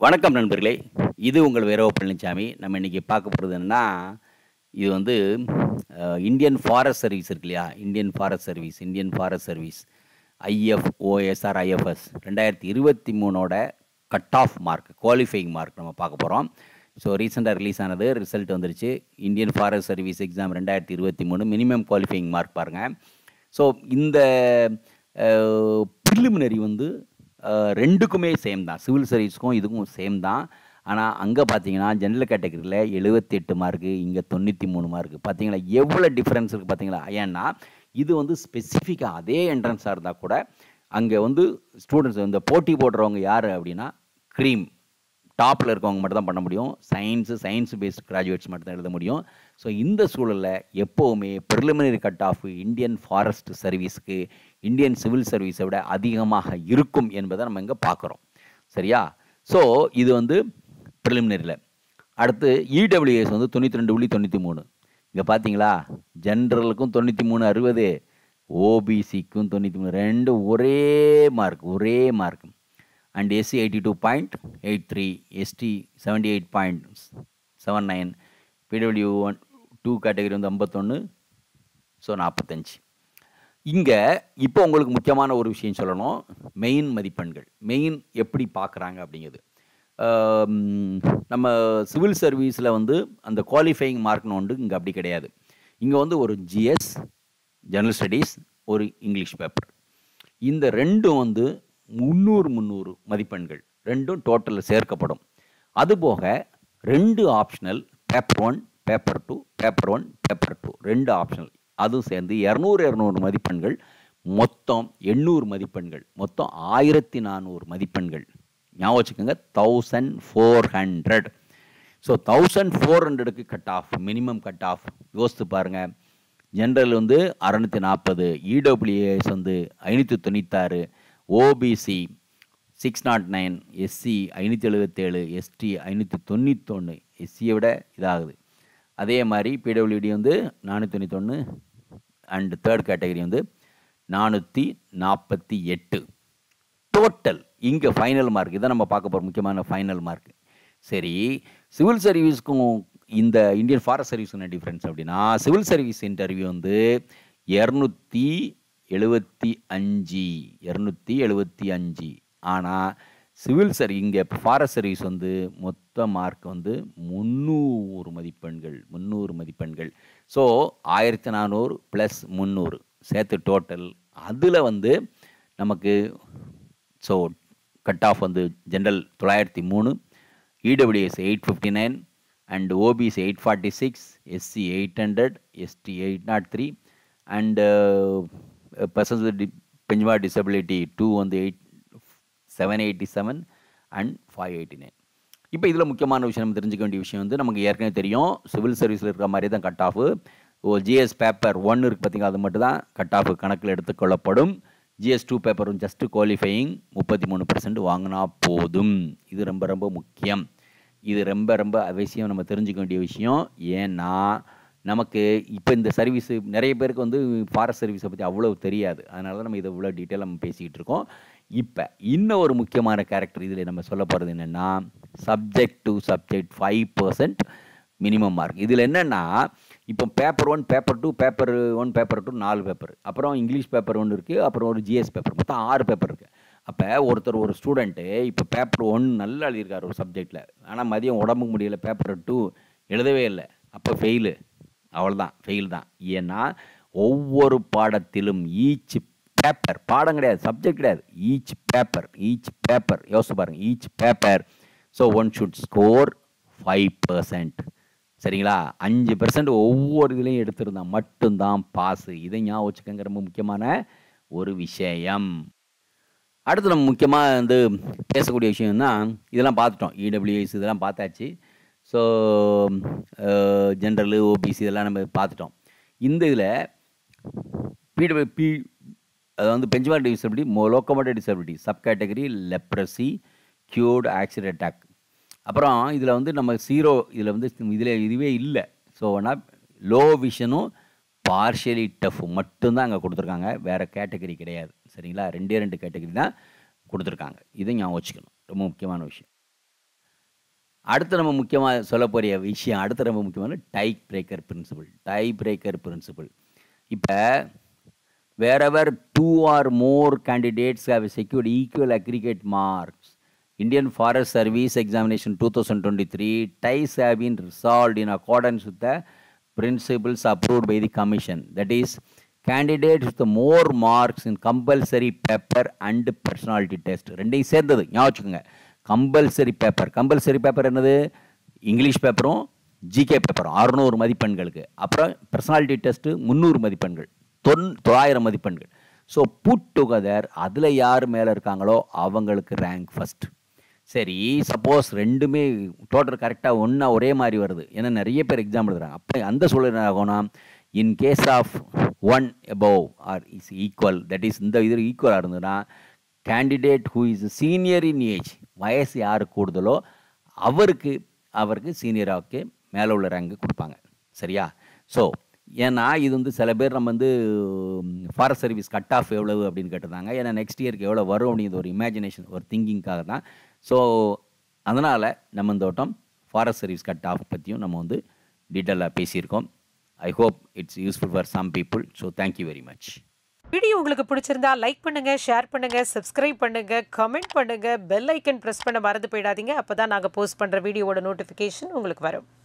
வணக்கம் நண்பர்களே. இது உங்கள் வீரவ பழனிச்சாமி. நம்ம இன்னைக்கு பார்க்க போறது என்னன்னா, இது வந்து இந்தியன் ஃபாரஸ்ட் சர்வீஸ் இருக்கு இல்லையா? Indian forest service IFoS or IFS 2023ஓட cut off mark, qualifying mark நம்ம பார்க்க போறோம். ஸோ ரீசெண்டா ரிலீஸ் ஆனது. ரிசல்ட் வந்துருச்சு. Indian forest service exam 2023 minimum qualifying mark பாருங்க. ஸோ இந்த ப்ரிலிமினரி வந்து ரெண்டுக்குமே சேம் தான். சிவில் சர்வீஸ்க்கும் இதுக்கும் சேம் தான். ஆனால் அங்கே பார்த்தீங்கன்னா ஜென்ரல் கேட்டகரியில் 78 மார்க்கு, இங்கே 93 மார்க்கு. பார்த்தீங்களா எவ்வளோ டிஃப்ரென்ஸ் இருக்குது பார்த்தீங்களா? ஏன்னா இது வந்து ஸ்பெசிஃபிக்காக அதே என்ட்ரன்ஸாக இருந்தால் கூட அங்கே வந்து ஸ்டூடெண்ட்ஸ் இந்த போட்டி போடுறவங்க யார் அப்படின்னா க்ரீம் டாப்பில் இருக்கவங்க மட்டும் தான் பண்ண முடியும். சயின்ஸ் பேஸ்ட் கிராஜுவேட்ஸ் மட்டும் தான் எழுத முடியும். ஸோ இந்த சூழலில் எப்போவுமே preliminary cut off Indian forest சர்வீஸ்க்கு இந்தியன் சிவில் சர்வீஸை விட அதிகமாக இருக்கும் என்பதை நம்ம இங்கே பார்க்குறோம். சரியா? ஸோ இது வந்து ப்ரிலிமினரியில். அடுத்து இடபிள்யூஎஸ் வந்து 92.93. இங்கே பார்த்தீங்களா, ஜென்ரலுக்கும் 93/60, ஓபிசிக்கும் 93, ரெண்டு ஒரே மார்க். And SC 82.83, ST 78.79, PW 2 category வந்து 51, ஸோ 45. இங்கே இப்போ உங்களுக்கு முக்கியமான ஒரு விஷயம் சொல்லணும். மெயின் மதிப்பெண்கள் எப்படி பார்க்குறாங்க அப்படிங்கிறது. நம்ம சிவில் சர்வீஸில் வந்து அந்த குவாலிஃபையிங் மார்க்னு ஒன்று இங்கே அப்படி கிடையாது. இங்கே வந்து ஒரு ஜிஎஸ், ஜெனரல் ஸ்டடீஸ், ஒரு இங்கிலீஷ் பேப்பர், இந்த ரெண்டும் வந்து 300 மதிப்பெண்கள் ரெண்டும் டோட்டலில் சேர்க்கப்படும். அதுபோக 2 optional, paper 1, paper 2, paper 2 2 optional, அதுவும் சேர்ந்து 200 மதிப்பெண்கள், மொத்தம் 800 மதிப்பெண்கள், மொத்தம் 1400 மதிப்பெண்கள். ஞாபகம் வச்சுக்கோங்க, 1400. ஸோ 1400க்கு cut off, minimum cut off யோசித்து பாருங்கள். ஜென்ரல் வந்து 640, இடபிள்யூஎஸ் வந்து 596, ஓபிசி 609, எஸ்சி 577, எஸ்டி 591, எஸ்சியை விட இதாகுது. அதே மாதிரி பிடபிள்யூடி வந்து 491 அண்ட் தேர்ட் கேட்டகரி வந்து 448 டோட்டல். இங்கே ஃபைனல் மார்க் இதான் நம்ம பார்க்க போகிற முக்கியமான ஃபைனல் மார்க். சரி, சிவில் சர்வீஸ்க்கும் இந்த இந்தியன் ஃபாரஸ்ட் சர்வீஸ் என்ன டிஃப்ரென்ஸ் அப்படின்னா, சிவில் சர்வீஸ் இன்டர்வியூ வந்து 275. ஆனால் சிவில் இங்கே ஃபாரஸ்ட் சர்வீஸ் வந்து மொத்த மார்க் வந்து 300 மதிப்பெண்கள். ஸோ 1400 + 300 சேர்த்து டோட்டல். அதில் வந்து நமக்கு ஸோ கட் ஆஃப் வந்து general 903, EWS 859, and OBC 846, SC 800, ST 803, and persons with benchmark disability 2 வந்து 787 அண்ட் 589. இப்போ இதில் முக்கியமான விஷயம் நம்ம தெரிஞ்சுக்க வேண்டிய விஷயம் வந்து நமக்கு ஏற்கனவே தெரியும். சிவில் சர்வீஸில் இருக்கிற மாதிரி தான் கட் ஆஃபு. ஜிஎஸ் பேப்பர் 1 இருக்குது பார்த்தீங்கன்னா, அது மட்டும் தான் கட் ஆஃப் கணக்கில் எடுத்துக்கொள்ளப்படும். ஜிஎஸ் 2 பேப்பரும் ஜஸ்ட் குவாலிஃபையிங் 33% வாங்கினா போதும். இது ரொம்ப முக்கியம். இது ரொம்ப அவசியம் நம்ம தெரிஞ்சுக்க வேண்டிய விஷயம். ஏன்னா நமக்கு இப்போ இந்த சர்வீஸ் நிறைய பேருக்கு வந்து ஃபாரஸ்ட் சர்வீஸை பற்றி அவ்வளோ தெரியாது. அதனால தான் நம்ம இதை இவ்வளோ டீட்டெயிலாக நம்ம பேசிக்கிட்டு இருக்கோம். இப்போ இன்னும் ஒரு முக்கியமான கேரக்டர் இதில் நம்ம சொல்ல போகிறது என்னென்னா, சப்ஜெக்ட் 5% மினிமம் மார்க். இதில் என்னென்னா, இப்போ பேப்பர் 1, பேப்பர் 2, பேப்பர் 4 பேப்பர், அப்புறம் இங்கிலீஷ் பேப்பர் 1 இருக்குது, அப்புறம் ஒரு ஜிஎஸ் பேப்பர், மொத்தம் 6 பேப்பர் இருக்குது. அப்போ ஒரு ஸ்டூடெண்ட்டு இப்போ பேப்பர் 1 நல்லா எழுதியிருக்காரு ஒரு சப்ஜெக்டில், ஆனால் மதியம் உடம்புக்கு முடியல, பேப்பர் 2 எழுதவே இல்லை, அப்போ ஃபெயிலு. அவ்வளோதான், ஃபெயில் தான். ஏன்னா ஒவ்வொரு பாடத்திலும் ஈச் பேப்பர், பாடம் கிடையாது, சப்ஜெக்ட் கிடையாது, ஈச் பேப்பர் யோசிச்சு பாருங்கள், each paper. So 1 should score 5%. சரிங்களா? 5% ஒவ்வொரு இதுலேயும் எடுத்திருந்தால் மட்டும்தான் பாஸு. இதை ஞாபகம் வச்சுக்கோங்க, ரொம்ப முக்கியமான ஒரு விஷயம். அடுத்து நம்ம முக்கியமாக வந்து பேசக்கூடிய விஷயம்னா, இதெல்லாம் பார்த்துட்டோம். இடபிள்யூஎஸ் இதெல்லாம் பார்த்தாச்சு. ஸோ ஜென்ரலு, ஓபிசி இதெல்லாம் நம்ம பார்த்துட்டோம். இந்த இதில் அது வந்து benchmark disability, locomotive disability, sub category leprosy, cured accident attack. அப்புறம் இதில் வந்து நம்ம இதில் வந்து இதுவே இல்லை. ஸோ ஆனால் லோ விஷனும் பார்ஷியலி டஃப் மட்டும்தான் அங்கே கொடுத்துருக்காங்க, வேறு கேட்டகரி கிடையாது. சரிங்களா? 2 கேட்டகரி தான் கொடுத்துருக்காங்க. இதை ஞாபகம் வச்சுக்கணும், ரொம்ப முக்கியமான விஷயம். அடுத்து நம்ம முக்கியமாக சொல்ல போகிற விஷயம் அடுத்து ரொம்ப முக்கியமான டை பிரேக்கர் பிரின்சிபல். இப்போ wherever two or more candidates have secured equal aggregate marks, Indian Forest Service Examination 2023 ties have been resolved in accordance with the principles approved by the Commission. That is, candidates with more marks in compulsory paper and personality test. ரெண்டையும் சேர்ந்தது ஞாபகம் வச்சுக்கோங்க. Compulsory paper என்னது? English பேப்பரும் GK பேப்பரும் 600 மதிப்பெண்களுக்கு. அப்புறம் personality test 300 மதிப்பெண்கள், 900 மதிப்பெண்கள். ஸோ புட் டுகெதர் அதில் யார் மேலே இருக்காங்களோ அவங்களுக்கு ரேங்க் ஃபஸ்ட். சரி, சப்போஸ் ரெண்டுமே டோட்டல் கரெக்டாக ஒன்றா ஒரே மாதிரி வருது, ஏன்னா நிறைய பேர் எக்ஸாம் எழுதுறாங்க. அப்போ அந்த சூழல் என்ன ஆகும்னா, in case of one above or is equal, that is இந்த இது ஈக்குவலாக இருந்ததுன்னா candidate who is senior in age, வயசு யார் கூடுதலோ அவருக்கு சீனியராக்கு மேலே உள்ள ரேங்கு கொடுப்பாங்க. சரியா? ஸோ ஏன்னா இது வந்து சில பேர் நம்ம வந்து ஃபாரஸ்ட் சர்வீஸ் கட் ஆஃப் எவ்வளவு அப்படின்னு கேட்டிருந்தாங்க. ஏன்னா நெக்ஸ்ட் இயருக்கு எவ்வளோ வரும் அப்படிங்கிற ஒரு இமேஜினேஷன், ஒரு திங்கிங்காக தான். ஸோ அதனால் நம்ம இந்த வட்டம் ஃபாரஸ்ட் சர்வீஸ் கட் ஆஃப் பற்றியும் நம்ம வந்து டீட்டெயிலாக பேசியிருக்கோம். I hope it's useful for some people. So thank you very much. Video உங்களுக்கு பிடிச்சிருந்தா லைக் பண்ணுங்க, ஷேர் பண்ணுங்க, சப்ஸ்கிரைப் பண்ணுங்க, கமெண்ட் பண்ணுங்க, பெல் ஐக்கன் பிரஸ் பண்ண மறந்து போயிடாதீங்க. அப்பதான் நாங்கள் போஸ்ட் பண்ற வீடியோவோட நோட்டிஃபிகேஷன் உங்களுக்கு வரும்.